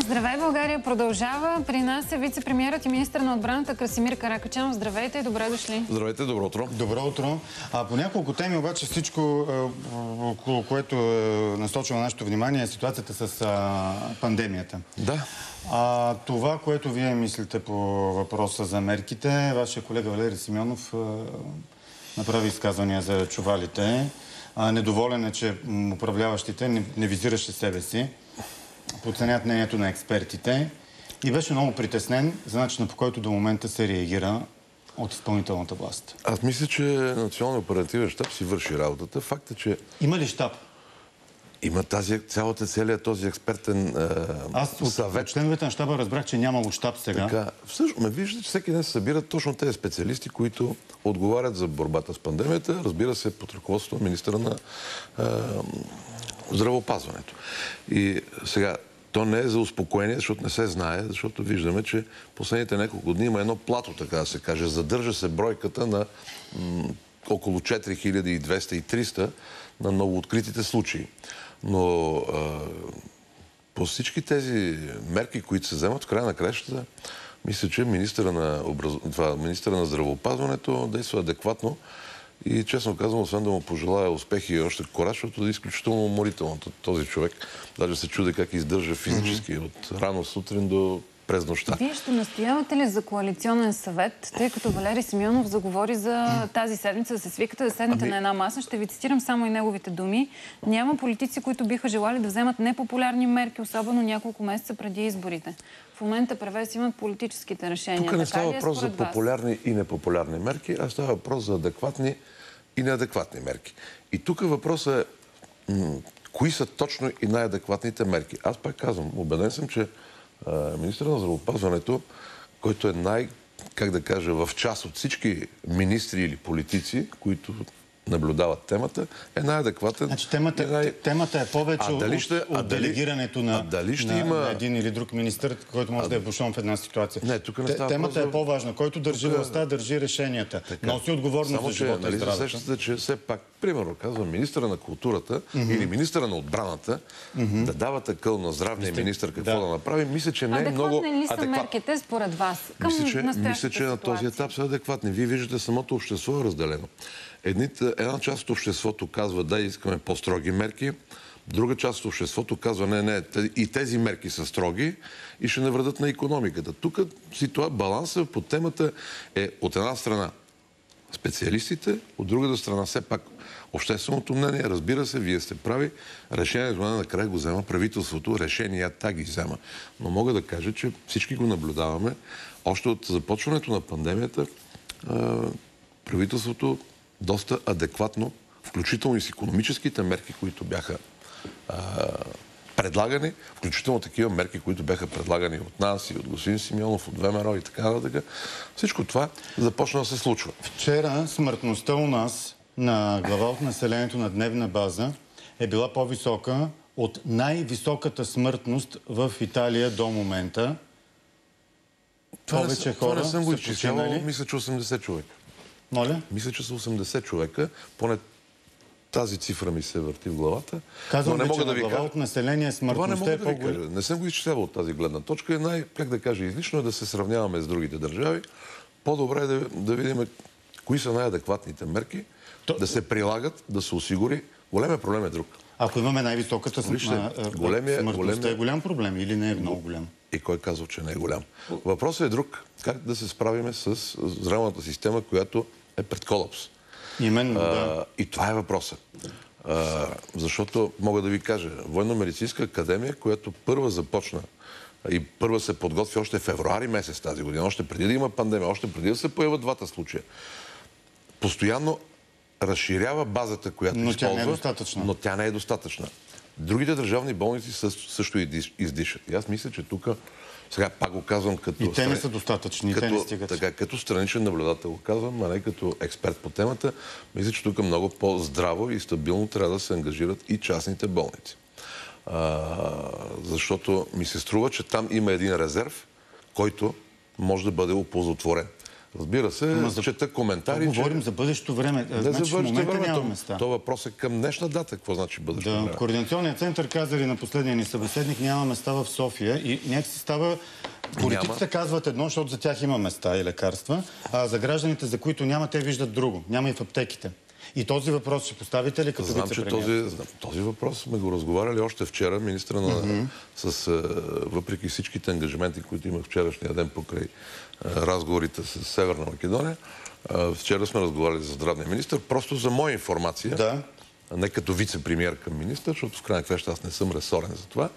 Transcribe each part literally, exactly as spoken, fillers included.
Здравей, България продължава. При нас е вице-премиерът и министър на отбраната Красимир Каракачанов. Здравейте и добре дошли. Здравейте, добро утро. Добро утро. А по няколко теми обаче всичко, около което е насочено нашето внимание, е ситуацията с а, пандемията. Да. А, това, което вие мислите по въпроса за мерките, вашия колега Валери Симеонов а, направи изказвания за чувалите. А, недоволен е, че управляващите не, не визираше себе си, подценят мнението на експертите и беше много притеснен за начина, по който до момента се реагира от изпълнителната власт. Аз мисля, че Националният оперативен щаб си върши работата. Факт е, че... Има ли щаб? Има тази, цялата целият този експертен е, Аз от, съвет. от членовете на щаба разбрах, че нямало щаб сега. Така, всъщност, ме виждате, че всеки ден се събират точно тези специалисти, които отговарят за борбата с пандемията, разбира се, под ръководството на министъра на е, здравеопазването. И сега, то не е за успокоение, защото не се знае, защото виждаме, че последните няколко дни има едно плато, така да се каже. Задържа се бройката на м, около четири хиляди и двеста и триста на новооткритите случаи. Но а, по всички тези мерки, които се вземат в края на краищата, мисля, че министъра на, образ... Това, министъра на здравеопазването действа адекватно и, честно казвам, освен да му пожелая успехи и още кораж, защото е изключително уморително този човек. Даже се чуде как издържа физически mm-hmm. от рано сутрин до през нощта. Вие ще настоявате ли за коалиционен съвет, тъй като Валери Симеонов заговори за тази седмица да се свикате, да седнете ами... на една маса? Ще ви цитирам само и неговите думи. Няма политици, които биха желали да вземат непопулярни мерки, особено няколко месеца преди изборите. В момента превес имат политическите решения. Тук не става въпрос за популярни и непопулярни мерки, а става въпрос за адекватни и неадекватни мерки. И тук въпросът е кои са точно и най-адекватните мерки. Аз пак казвам, убеден съм, че министър на здравеопазването, който е най, как да кажа, в част от всички министри или политици, които наблюдават темата, е най-адекватен. Значи темата, най... темата е повече от, ще, от, от дали... делегирането на, на, има... на един или друг министър, който може а... да е бушон в една ситуация. Не, тук не става темата просто... е по-важна. Който държи тук... властта, държи решенията. Така. Носи отговорност Само, за живота нали, и здравето. Сещате, че все пак, примерно казвам, министъра на културата mm-hmm. или министъра на отбраната mm-hmm. да дават акъл на здравния министър какво да, да направи, мисля, че не е много адекватни ли са мерките според вас към мисля, че, мисля, че на този ситуация? етап са адекватни. Вие виждате, самото общество е разделено. Едните, една част от обществото казва, да, искаме по-строги мерки. Друга част от обществото казва, не, не, и тези мерки са строги и ще навредят на икономиката. Тук ситуация, баланса по темата е от една страна специалистите, от другата страна все пак общественото мнение. Разбира се, вие сте прави. Решението на накрая го взема правителството. Решенията ги взема. Но мога да кажа, че всички го наблюдаваме. Още от започването на пандемията правителството доста адекватно, включително и с икономическите мерки, които бяха а, предлагани, включително такива мерки, които бяха предлагани от нас и от господин Симеонов, от ВМРО и така нататък. Всичко това започна да се случва. Вчера смъртността у нас на глава от населението на дневна база е била по-висока от най-високата смъртност в Италия до момента. Това Повече не, хора това не съм го са изчислявал, починали. мисля, че осемдесет човека. Моля? Мисля, че са осемдесет човека. Поне тази цифра ми се върти в главата. Казвам но не ви, мога че да ви на глава кажа. От население смъртността е да по-голяма. Не съм го изчислявал от тази гледна точка. Най, как да кажа, излишно е да се сравняваме с другите държави. По-добре е да, да видим кои са най-адекватните мерки, То... да се прилагат, да се осигури. Големия проблем е друг. Ако имаме най-високата смъртността, големия, големия... е голям проблем или не е много голям? И кой казва, че не е голям? Въпросът е друг. Как да се справиме с здравната система, която е пред колапс? Именно, а, да. И това е въпросът. А, защото, мога да ви кажа, Военно-медицинска академия, която първа започна и първа се подготви още в февруари месец тази година, още преди да има пандемия, още преди да се появят двата случая, постоянно разширява базата, която но използва, тя не е достатъчна. но тя не е достатъчна. Другите държавни болници също издишат. И аз мисля, че тук, сега пак го казвам като... И те не са достатъчни, като, те не стигат. Така, като страничен наблюдател го казвам, а не като експерт по темата, мисля, че тук много по-здраво и стабилно трябва да се ангажират и частните болници. А, защото ми се струва, че там има един резерв, който може да бъде оползотворен. Разбира се, за... чета коментари. То говорим че... за бъдещето време. Не значи, за бъдещето време. Няма места. То въпрос е към днешна дата. Какво значи бъдещето да, време? Координационният център казали на последния ни събеседник, няма места в София и някакси става... Политиците няма. Казват едно, защото за тях има места и лекарства, а за гражданите, за които няма, те виждат друго. Няма и в аптеките. И този въпрос ще поставите ли като вицепремиер? Този, този въпрос сме го разговаряли още вчера. Министра на... Mm-hmm. с, въпреки всичките ангажименти, които имах вчерашния ден покрай разговорите с Северна Македония, вчера сме разговаряли за здравния министр. Просто за моя информация, да. Не като вице-премиер към министър, защото в крайна краща аз не съм ресорен за това.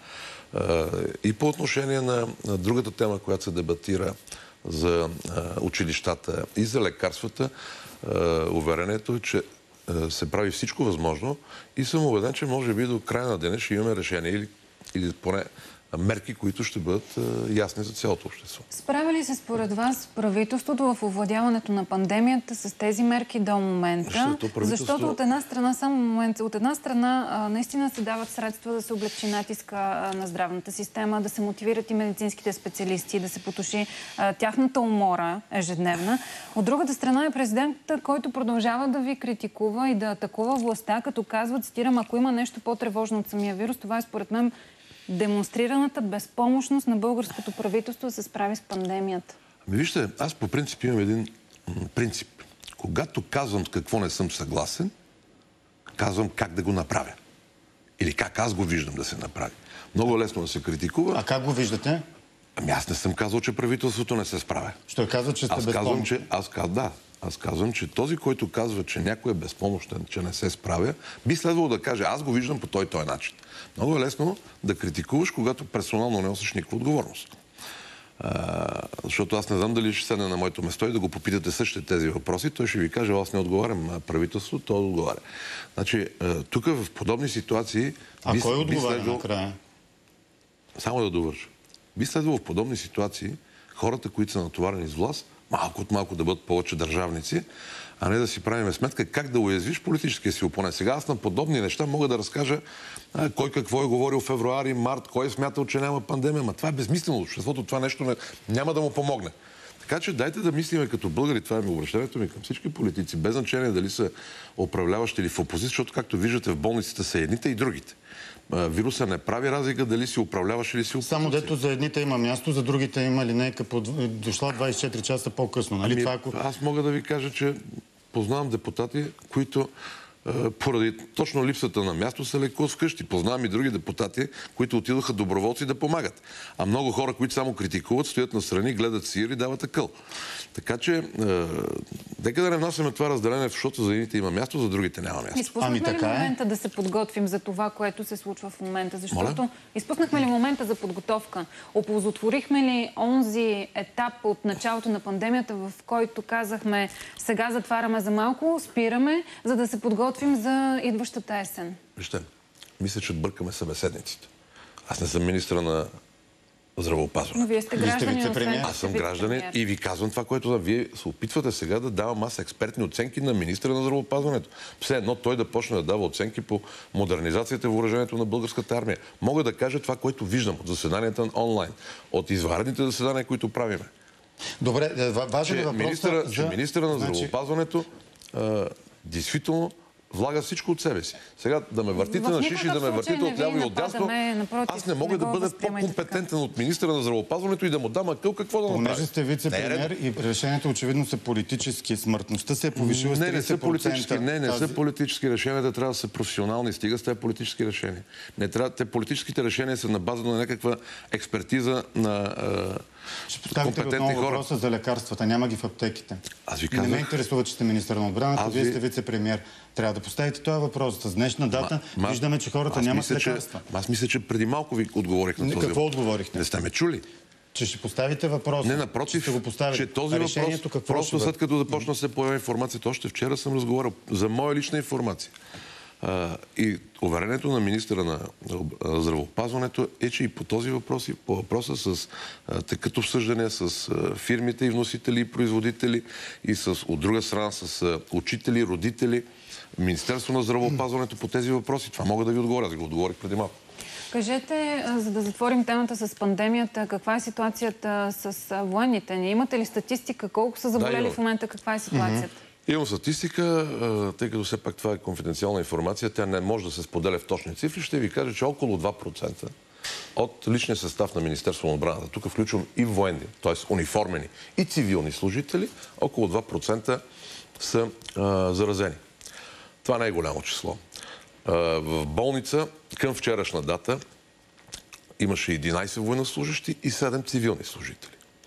И по отношение на другата тема, която се дебатира за училищата и за лекарствата, уверението е, че се прави всичко възможно и съм убеден, че може би до края на деня ще имаме решение или, или поне мерки, които ще бъдат ясни за цялото общество. Справя ли се според вас правителството в овладяването на пандемията с тези мерки до момента? Защото, Защото от една страна, само момент, от една страна наистина се дават средства да се облегчи натиска на здравната система, да се мотивират и медицинските специалисти, да се потуши тяхната умора ежедневна. От другата страна е президентът, който продължава да ви критикува и да атакува властта, като казва, цитирам, ако има нещо по-тревожно от самия вирус, това е според мен демонстрираната безпомощност на българското правителство да се справи с пандемията. Ами вижте, аз по принцип имам един принцип. Когато казвам какво не съм съгласен, казвам как да го направя. Или как аз го виждам да се направи. Много лесно да се критикува. А как го виждате? Ами аз не съм казал, че правителството не се справя. Що казва, че сте аз безпомощни? Казвам, че, аз казвам, да. Аз казвам, че този, който казва, че някой е безпомощен, че не се справя, би следвало да каже, аз го виждам по той този начин. Много е лесно да критикуваш, когато персонално не носиш никаква отговорност. А, защото аз не знам дали ще седне на моето место и да го попитате същите тези въпроси. Той ще ви каже, аз не отговарям на правителството, той отговаря. Значи, тук в подобни ситуации... А би, кой отговаря следвало... накрая? Само да довърша. Би следвало в подобни ситуации хората, които са натоварени с власт, малко от малко да бъдат повече държавници, а не да си правим сметка как да уязвиш политическия си опонент. Сега аз на подобни неща мога да разкажа а, кой какво е говорил в февруари, март, кой е смятал, че няма пандемия, ма това е безмислено, защото това нещо не, няма да му помогне. Така че дайте да мислиме като българи, това е ми обръщението ми към всички политици, без значение дали са управляващи или в опозиция, защото както виждате в болниците са едните и другите. Вируса не прави разлика дали си управляваш или си опозиция. Само дето за едните има място, за другите има линейка под... дошла двайсет и четири часа по-късно. Нали? Ами, това, ако... Аз мога да ви кажа, че познавам депутати, които поради точно липсата на място се лекуват вкъщи. Познавам и други депутати, които отидоха доброволци да помагат. А много хора, които само критикуват, стоят настрани, гледат сир и дават акъл. Така че, е, нека да не внасяме това разделение, защото за едните има място, за другите няма място. Изпуснахме ами, ли е? момента да се подготвим за това, което се случва в момента? Защото Моля? изпуснахме ли момента за подготовка? Оползотворихме ли онзи етап от началото на пандемията, в който казахме, сега затваряме за малко, спираме, за да се подготвим за идващата есен? Вижте, мисля, че бъркаме събеседниците. Аз не съм министра на здравеопазване. Но вие сте граждани, освен... Аз съм гражданин и ви казвам това, което да, вие се опитвате сега да давам аз експертни оценки на министра на здравеопазването. Все едно той да почне да дава оценки по модернизацията и въоръжението на българската армия. Мога да кажа това, което виждам от заседанията онлайн, от извънредните заседания, които правиме. Добре, важен е въпросът министра, за... че министра на значи... здравеопазването а, действително влага всичко от себе си. Сега да ме въртите на шиши, да ме въртите от ляво и от дясно, аз не мога да бъда по-компетентен от министра на здравеопазването и да му дам акъл какво да направи. Понеже сте вице-премиер и решението очевидно са политически. Смъртността се е повишила с трийсет процента. Не, не са политически, не, не са политически решения, трябва да са професионални. Стига с тези политически решения. Не трябва, те политическите решения са на база на някаква експертиза на ще поставите отново въпроса за лекарствата. Няма ги в аптеките. Аз ви казах... Не ме интересува, че сте министър на отбраната, вие сте вице-премиер. Трябва да поставите този въпрос. С днешна дата ма, виждаме, че хората нямат лекарства. Че, аз мисля, че преди малко ви отговорих на този. Какво отговорихте? Не сте ме чули. Че ще поставите въпроса. Не, напротив, че, го че този въпрос, просто след като започна да се появи информацията, още вчера съм разговарял за моя лична информация. Uh, и уверението на министъра на здравеопазването е, че и по този въпрос, и по въпроса с uh, текат обсъждания с uh, фирмите и вносители и производители и с, от друга страна с uh, учители, родители, Министерство на здравеопазването по тези въпроси. Това мога да ви отговоря, да го отговорих преди малко. Кажете, за да затворим темата с пандемията, каква е ситуацията с военните ни? Имате ли статистика? Колко са заболели да, в момента? Каква е ситуацията? Mm-hmm. Имам статистика, тъй като все пак това е конфиденциална информация, тя не може да се споделя в точни цифри. Ще ви кажа, че около два процента от личния състав на Министерството на отбраната, тук включвам и военни, т.е. униформени и цивилни служители, около два процента са а, заразени. Това не е голямо число. А, в болница към вчерашна дата имаше единайсет военнослужащи и седем цивилни служители.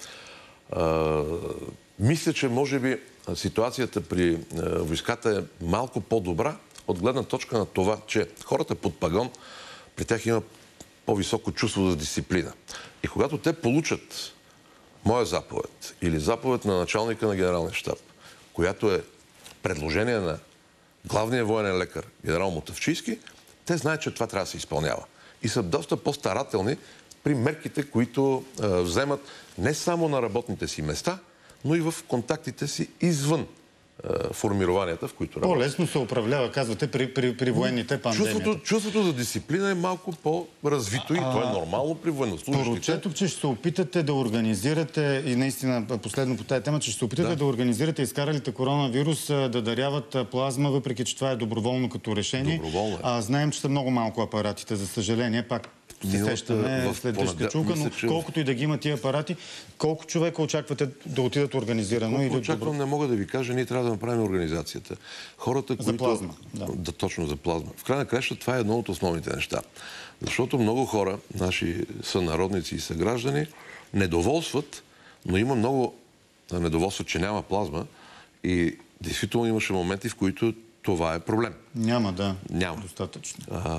А, мисля, че може би ситуацията при а, войската е малко по-добра от гледна точка на това, че хората под пагон, при тях има по-високо чувство за дисциплина. И когато те получат моя заповед или заповед на началника на генералния щаб, която е предложение на главния военен лекар, генерал Мутафчийски, те знаят, че това трябва да се изпълнява. И са доста по-старателни при мерките, които а, вземат не само на работните си места, но и в контактите си извън а, формированията, в които работят. По-лесно се управлява, казвате, при, при, при военните пандемията. Чувството, чувството за дисциплина е малко по-развито и то е нормално при военнослужащите. Прочетох, че ще се опитате да организирате, и наистина последно по тази тема, че ще се опитате да, да организирате изкаралите коронавирус да даряват плазма, въпреки че това е доброволно като решение. Доброволно е. А, знаем, че са много малко апаратите, за съжаление. Пак се сещаме след дъждите чулка, но че... колкото и да ги има тия апарати, колко човека очаквате да отидат организирано? Колко очаквам, добро... не мога да ви кажа, ние трябва да направим организацията. Хората, за които... плазма. Да. да, точно за плазма. В край на краща това е едно от основните неща. Защото много хора, наши сънародници и съграждани, недоволстват, но има много недоволство, че няма плазма и действително имаше моменти, в които това е проблем. Няма, да. Няма. Достатъчно. А...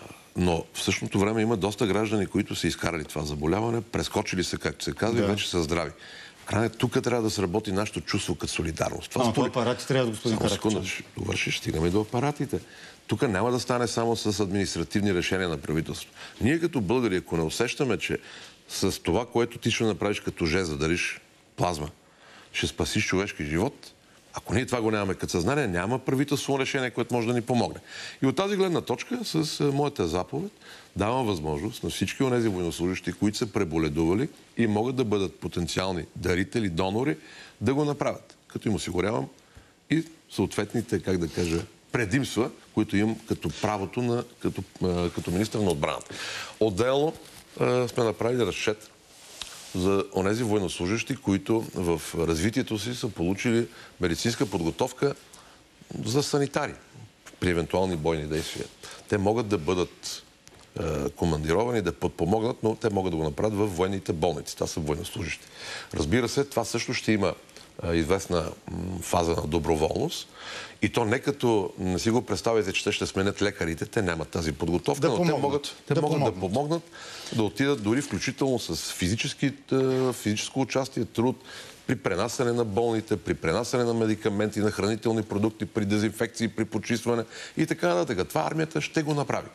Но в същото време има доста граждани, които са изкарали това заболяване, прескочили се, както се казва, да. И вече са здрави. В крайна тук трябва да се работи нашето чувство като солидарност. Това, а, според... това апарати трябва да господин Каракачанов. Ще довършиш, стигаме до апаратите. Тук няма да стане само с административни решения на правителството. Ние като българи, ако не усещаме, че с това, което ти ще направиш като жест, да дариш плазма, ще спасиш човешки живот, ако ние това го нямаме като съзнание, няма правителствено решение, което може да ни помогне. И от тази гледна точка, с моята заповед, давам възможност на всички онези военнослужащи, които са преболедували и могат да бъдат потенциални дарители, донори, да го направят. Като им осигурявам и съответните, как да кажа, предимства, които имам като правото на, като, като министър на отбраната. Отделно сме направили разчет за онези военнослужащи, които в развитието си са получили медицинска подготовка за санитари при евентуални бойни действия. Те могат да бъдат е, командировани, да подпомогнат, но те могат да го направят в военните болници. Това са военнослужащи. Разбира се, това също ще има е, известна м, фаза на доброволност. И то не като не си го представяйте, че те ще сменят лекарите, те нямат тази подготовка, да но те могат, те да, могат помогнат. да помогнат, да отидат дори включително с физически, физическо участие, труд, при пренасене на болните, при пренасене на медикаменти, на хранителни продукти, при дезинфекции, при почистване и така нататък. Това армията ще го направи.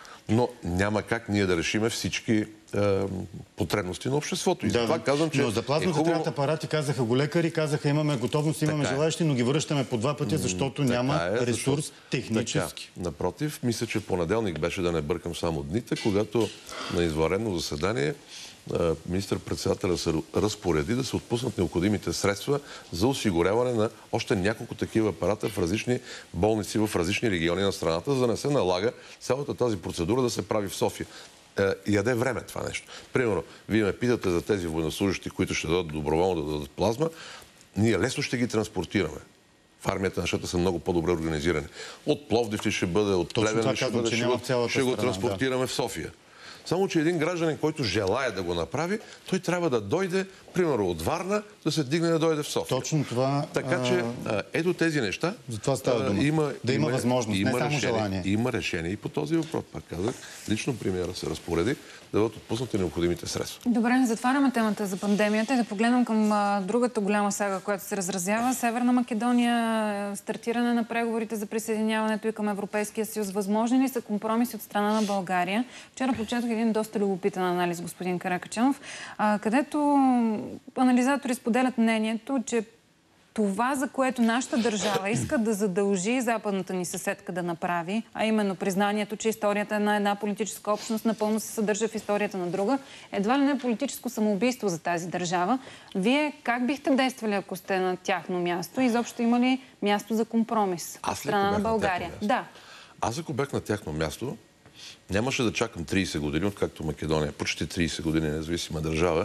Но няма как ние да решиме всички е, потребности на обществото. И да, това казвам, че но за плазмата е хубаво... трябват апарати, казаха го лекари, казаха имаме готовност, имаме така желаящи, но ги връщаме по два пътя, защото така няма е, ресурс защото... технически. Така. Напротив, мисля, че понеделник беше, да не бъркам само дните, когато на извънредно заседание министър-председателя се разпореди да се отпуснат необходимите средства за осигуряване на още няколко такива апарата в различни болници, в различни региони на страната, за да не се налага цялата тази процедура да се прави в София. И яде време това нещо. Примерно, вие ме питате за тези военнослужащи, които ще дадат доброволно да дадат плазма. Ние лесно ще ги транспортираме. В армията нещата са много по-добре организирани. От Пловдив ли ще бъде, от Плевен ли ще бъде, ще, го, ще го транспортираме да. в София. Само, че един гражданин, който желая да го направи, той трябва да дойде, примерно от Варна, да се дигне да дойде в София. Точно това... Така че, а, ето тези неща... За това става дума. Има, да има, има възможност, има не само решение, желание. Има решение и по този въпрос. Пак казах, лично премиера се разпореди да бъдат отпуснати необходимите средства. Добре, не затваряме темата за пандемията и да погледнем към а, другата голяма сага, която се разразява. Северна Македония, стартиране на преговорите за присъединяването и към Европейския съюз. Възможни ли са компромиси от страна на България? Вчера прочетох един доста любопитен анализ, господин Каракачанов, а, където анализатори споделят мнението, че това, за което нашата държава иска да задължи западната ни съседка да направи, а именно признанието, че историята на една политическа общност напълно се съдържа в историята на друга, едва ли не политическо самоубийство за тази държава. Вие как бихте действали, ако сте на тяхно място? Изобщо има ли място за компромис от страна на България? Да. Аз ако бях на тяхно място, нямаше да чакам трийсет години, откакто Македония, почти трийсет години независима държава,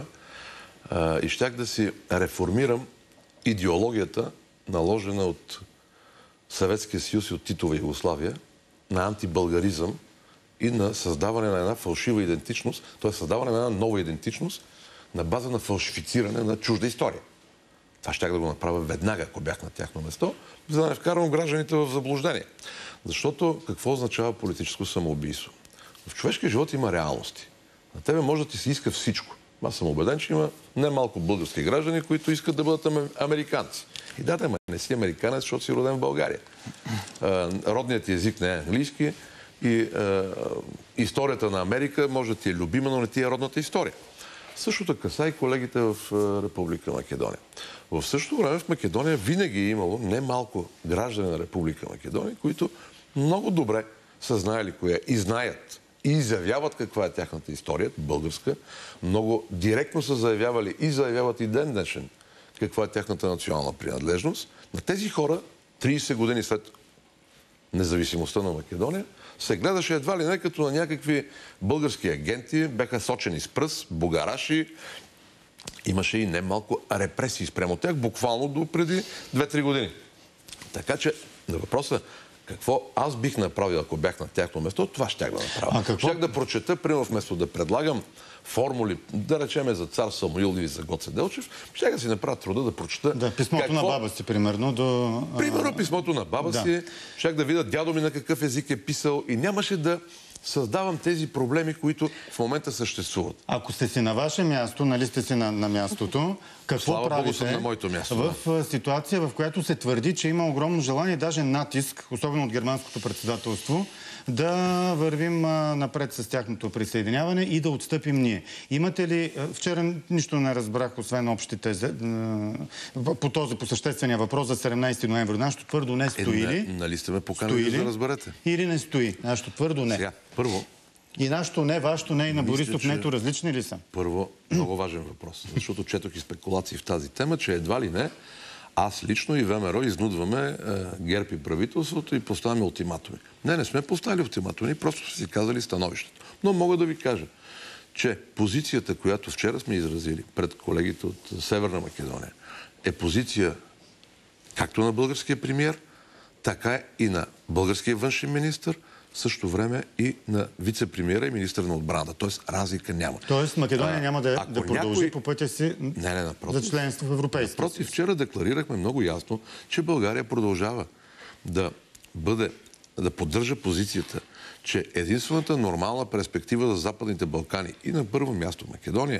и щях да си реформирам идеологията, наложена от Съветския съюз и от Титова Югославия, на антибългаризъм и на създаване на една фалшива идентичност, т.е. създаване на една нова идентичност на база на фалшифициране на чужда история. Това щях да го направя веднага, ако бях на тяхно место, за да не вкарвам гражданите в заблуждение. Защото какво означава политическо самоубийство? В човешкия живот има реалности. На тебе може да ти се иска всичко. Аз съм убеден, че има немалко български граждани, които искат да бъдат американци. И да, да, не си американец, защото си роден в България. Родният ти език не е английски и историята на Америка може да ти е любима, но не ти е родната история. Същото каса и колегите в Република Македония. В същото време в Македония винаги е имало немалко граждани на Република Македония, които много добре са знаели коя и знаят и изявяват каква е тяхната история, българска. Много директно са заявявали и заявяват и ден днешен каква е тяхната национална принадлежност. На тези хора, трийсет години след независимостта на Македония, се гледаше едва ли не като на някакви български агенти, бяха сочени с пръст, бугараши. Имаше и немалко репресии спрямо тях, буквално до преди две-три години. Така че на въпроса какво аз бих направил, ако бях на тяхно место, това щях да направя. А какво? Щях да прочета, примерно вместо да предлагам формули, да речеме за цар Самуил или за Гоце Делчев, щях да си направя труда да прочета... Да, писмото какво... на баба си, примерно, до... Примерно писмото на баба да. си, щях да видя дядо ми на какъв език е писал и нямаше да създавам тези проблеми, които в момента съществуват. Ако сте си на ваше място, нали сте си на, на мястото, какво Слава правите Богу, на моето място, в да. ситуация, в която се твърди, че има огромно желание, даже натиск, особено от германското председателство, да вървим а, напред с тяхното присъединяване и да отстъпим ние. Имате ли... Вчера нищо не разбрах, освен общите... А, по този посъществения въпрос за седемнайсети ноември. Нашето твърдо не стои е, ли? Не, нали сте ме поканали да разберете? Или не стои? Нашето твърдо не. Сега, първо... И нашето не, вашето не и на Борисов че... нето различни ли са? Първо, много важен въпрос. Защото четох и спекулации в тази тема, че едва ли не аз лично и ВМРО изнудваме е, ГЕРБ и правителството и поставяме ултиматуми. Не, не сме поставили ултиматуми, просто сме си казали становището. Но мога да ви кажа, че позицията, която вчера сме изразили пред колегите от Северна Македония, е позиция както на българския премиер, така и на българския външен министър, в същото време и на вице-премиера и министър на отбраната. Тоест разлика няма. Тоест Македония а, няма да, да продължи някой... по пътя си не, не, напротив, за членство в Европейския съюз. Напротив, вчера декларирахме много ясно, че България продължава да бъде, да поддържа позицията, че единствената нормална перспектива за Западните Балкани и на първо място Македония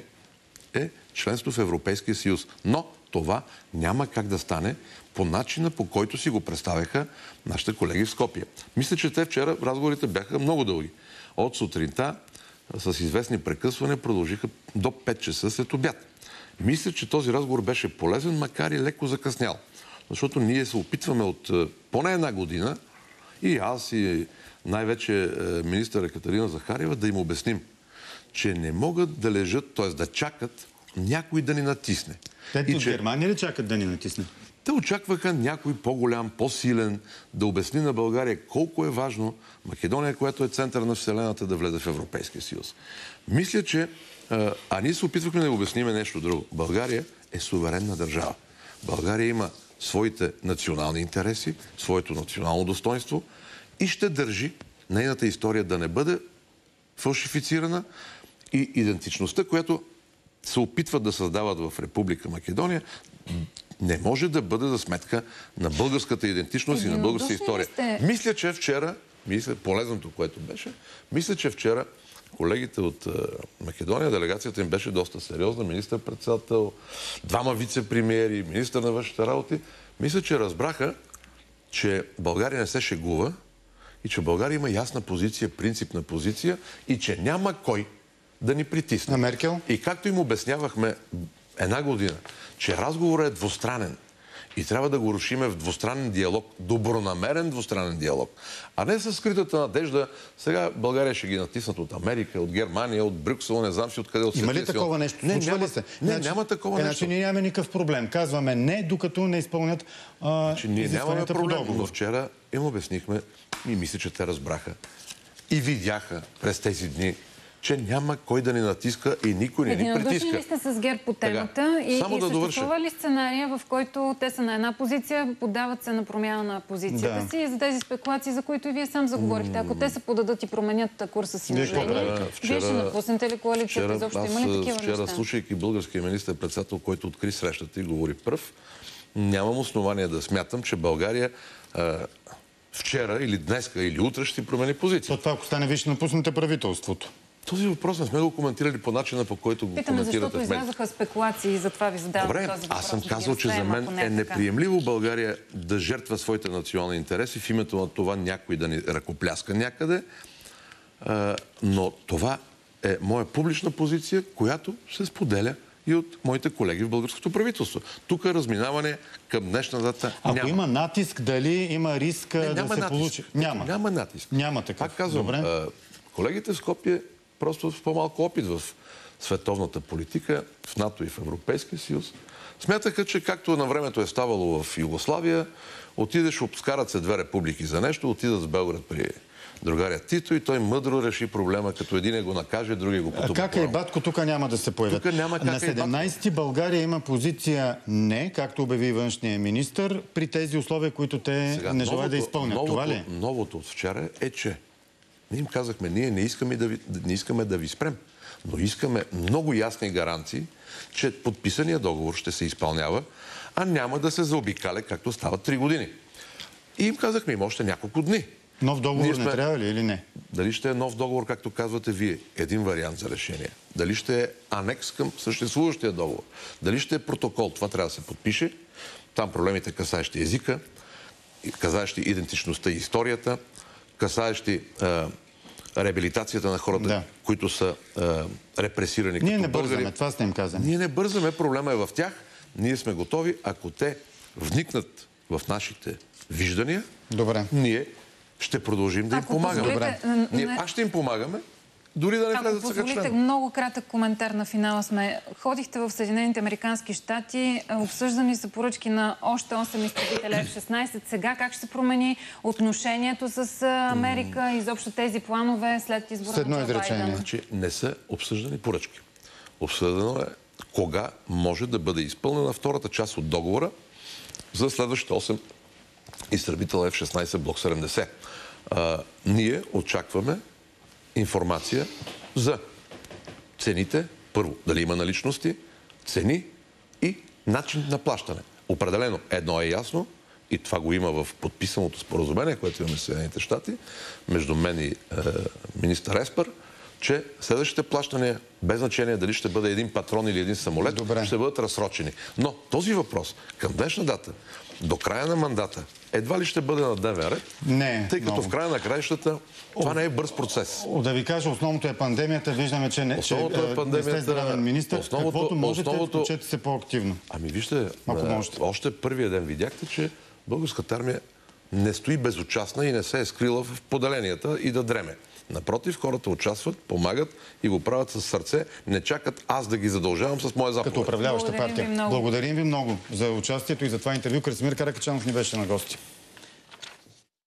е членство в Европейския съюз. Но това няма как да стане по начина, по който си го представяха нашите колеги в Скопие. Мисля, че те вчера разговорите бяха много дълги. От сутринта с известни прекъсвания продължиха до пет часа след обяд. Мисля, че този разговор беше полезен, макар и леко закъснял. Защото ние се опитваме от поне една година и аз и най-вече министър Екатерина Захариева да им обясним, че не могат да лежат, т.е. да чакат някой да ни натисне. Те от че... Германия ли чакат да ни натисне? Те очакваха някой по-голям, по-силен да обясни на България колко е важно Македония, която е център на Вселената, да влезе в Европейския съюз. Мисля, че... А, а ние се опитвахме да обясниме нещо друго. България е суверенна държава. България има своите национални интереси, своето национално достоинство и ще държи нейната история да не бъде фалшифицирана и идентичността, която се опитват да създават в Република Македония, не може да бъде за сметка на българската идентичност Един и на българска история. Сте... Мисля, че вчера, мисля, полезното, което беше, мисля, че вчера колегите от Македония, делегацията им беше доста сериозна, министър-председател, двама вице-премиери, министър на външните работи. Мисля, че разбраха, че България не се шегува и че България има ясна позиция, принципна позиция и че няма кой да ни притисне. На Меркел? И както им обяснявахме една година, че разговорът е двустранен И трябва да го рушиме в двустранен диалог, добронамерен двустранен диалог. А не с скритата надежда, сега България ще ги натиснат от Америка, от Германия, от Брюксел, не знам си откъде, от Има ли такова нещо? Не, Случва няма, ли се? Не, значи, няма такова е, нещо. Значи ние нямаме никакъв проблем. Казваме не, докато не изпълнят а, значи, ние нямаме проблем, по но вчера им обяснихме и мисля, че те разбраха и видяха през тези дни, че няма кой да ни натиска и никой не ни притиска. Единодушни ли сте с ГЕРБ по темата? И, само и да съществува ли сценария, в който те са на една позиция, подават се на промяна на позицията да. си и за тези спекулации, за които и вие сам заговорихте? Ако те се подадат и променят курса си на Жени, вие ще напуснете ли коалицията? Изобщо има ли такива вчера, неща? слушайки българския министър-председател, който откри срещата и говори пръв, нямам основание да смятам, че България а, вчера или днеска или утре ще си промени позиция. То това, ако стане, вие ще напуснете правителството. Този въпрос не сме го коментирали по начина, по който го Питаме, коментирате защото в мен. излязаха спекулации и затова ви задавам Добре, този въпрос. аз съм да казал, че за разсеем, мен ако не е така. неприемливо България да жертва своите национални интереси в името на това някой да ни ръкопляска някъде, а, но това е моя публична позиция, която се споделя и от моите колеги в българското правителство. Тук разминаване към днешна дата Ако няма. има натиск, дали има риск Не, да няма се натиск. получи? Няма. Няма натиск. Няма такъв. Пак казвам, Добре. а, колегите в Скопие просто с по-малко опит в световната политика, в НАТО и в Европейския съюз, смятаха, че както на времето е ставало в Югославия, отидеш, обскарат се две републики за нещо, отидат с Белград при другаря Тито и той мъдро реши проблема, като един го накаже, другия го потупа. Как е и батко, тук няма да се появят. Тук няма как на седемнайсети България има позиция не, както обяви външния министър, при тези условия, които те Сега, не желаят новото, да изпълнят. Новото, Това ли е? новото от вчера е, че ние им казахме, ние не искаме да ви, не искаме да ви спрем, но искаме много ясни гаранции, че подписания договор ще се изпълнява, а няма да се заобикаля, както става три години. И им казахме, има още няколко дни. Нов договор сме... не трябва ли или не? Дали ще е нов договор, както казвате вие, един вариант за решение. Дали ще е анекс към съществуващия договор. Дали ще е протокол, това трябва да се подпише. Там проблемите касаещи езика, касаещи идентичността и историята, касаещи а, реабилитацията на хората, да. които са а, репресирани Ние като не бързаме, българи. това сте им казали. Ние не бързаме, проблема е в тях. Ние сме готови, ако те вникнат в нашите виждания, Добре. ние ще продължим да им Ако помагаме. позволите, Ние не- пак ще им помагаме, дори да не Ако влезат сега позволите, член. много кратък коментар на финала сме. Ходихте в Съединените американски щати, обсъждани са поръчки на още осем изтребителя Еф шестнайсет. Сега как ще се промени отношението с Америка, изобщо тези планове след избора С едно на Джо изречение. Байден? Значи не са обсъждани поръчки. Обсъдено е кога може да бъде изпълнена втората част от договора за следващите осем изтребителя Еф шестнайсет Блок седемдесет. А, ние очакваме информация за цените, първо, дали има наличности, цени и начин на плащане. Определено едно е ясно, и това го има в подписаното споразумение, което имаме в Съединените щати, между мен и е, министър Еспер, че следващите плащания, без значение дали ще бъде един патрон или един самолет, Добре. ще бъдат разсрочени. Но този въпрос към днешна дата, до края на мандата, едва ли ще бъде на дневен ред, Не, тъй като много. в края на краищата това не е бърз процес. О, да ви кажа, основното е пандемията. Виждаме, че не, че, Основното е е, пандемията. не сте здравен министър. Основното- Каквото можете, основното- включете се по-активно. Ами вижте, Ако а, можете. още първия ден видяхте, че българската армия не стои безучастна и не се е скрила в поделенията и да дреме. Напротив, хората участват, помагат и го правят с сърце. Не чакат аз да ги задължавам с моя заповед. Като управляваща Благодарим ви партия. много. Благодарим ви много за участието и за това интервю. Красимир Каракачанов ни беше на гости.